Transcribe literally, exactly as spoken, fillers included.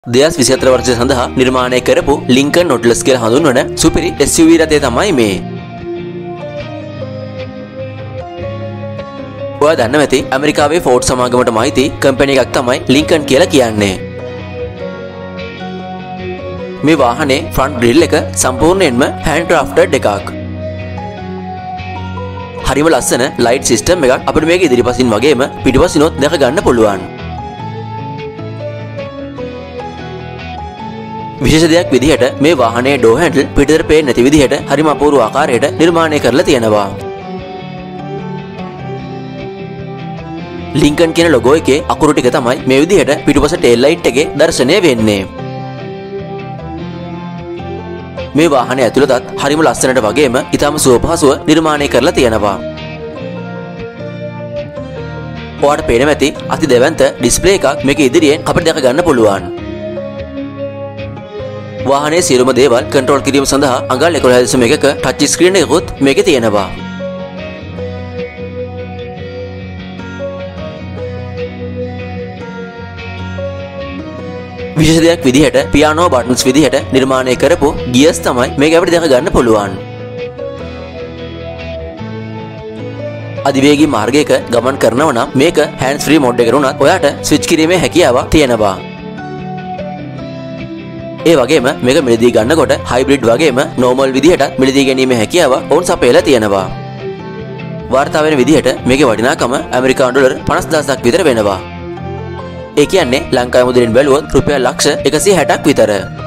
දෙදහස් විසිහතර වර්ෂය සඳහා නිර්මාණය කරපු ලින්කන් නොට්ලස් කියලා හඳුන්වන සුපිරි එස් යූ වී රථය තමයි මේ. ඔයා දන්නවා ඇති ඇමරිකාවේ ෆෝඩ් සමාගමටම අයිති කම්පැනි එකක් තමයි ලින්කන් කියලා කියන්නේ. මේ වාහනේ ෆ්‍රන්ට් ග්‍රිල් එක සම්පූර්ණයෙන්ම හෑන්ඩ් ක්‍රාෆ්ටඩ් එකක්. හරිම ලස්සන ලයිට් සිස්ටම් එකක් අපිට මේක ඉදිරිපසින් වගේම පිටිපසිනොත් දැක ගන්න පුළුවන්. විශේෂ දෙයක් විදිහට මේ වාහනේ ඩෝ හැන්ඩල් පිටතට පේන්නේ නැති විදිහට හරිම අපූර්ව ආකාරයට නිර්මාණය කරලා තියෙනවා. ලින්කන් කියන ලොගෝ එකේ අකුරු ටික තමයි මේ විදිහට පිටුපස ටේල් ලයිට් එකේ දැర్శණය වෙන්නේ. මේ වාහනේ ඇතුළතත් හරිම ලස්සනට වගේම ඊටම සුවපහසුව නිර්මාණය කරලා තියෙනවා. ඔයාලට පේනවා ඇති අති දැවැන්ත ඩිස්ප්ලේ එකක් මේක ඉදිරියෙන් අපිට දැක ගන්න පුළුවන්. වාහනේ සියලුම දේවල් කන්ට්‍රෝල් කිරීම සඳහා අඟල් එකොළහ දශම එකක ටච් ස්ක්‍රීන් එකකුත් මේකේ තියෙනවා. විශේෂ දෙයක් විදිහට පියානෝ බටන්ස් විදිහට නිර්මාණය කරපු ගියර්ස් තමයි මේක අපිට දැක ගන්න පුළුවන්. අධිවේගී මාර්ගයක ගමන් කරනවා නම් මේක හෑන්ඩ්ස් ෆ්‍රී මෝඩ් එකකට උනත් ඔයාට ස්විච් කිරීමේ හැකියාවක් තියෙනවා. ඒ වගේම මේක මිලදී ගන්නකොට හයිබ්‍රිඩ් වගේම නෝමල් විදිහට මිලදී ගැනීමේ හැකියාව ඔවුන් සපයලා තියෙනවා. වාර්තා වෙන විදිහට මේකේ වටිනාකම ඇමරිකානු ඩොලර් පනස් දහසක් විතර වෙනවා. ඒ කියන්නේ ලංකාවේ මුදලින් බැලුවොත් රුපියල් ලක්ෂ එකසිය හැටක් විතර.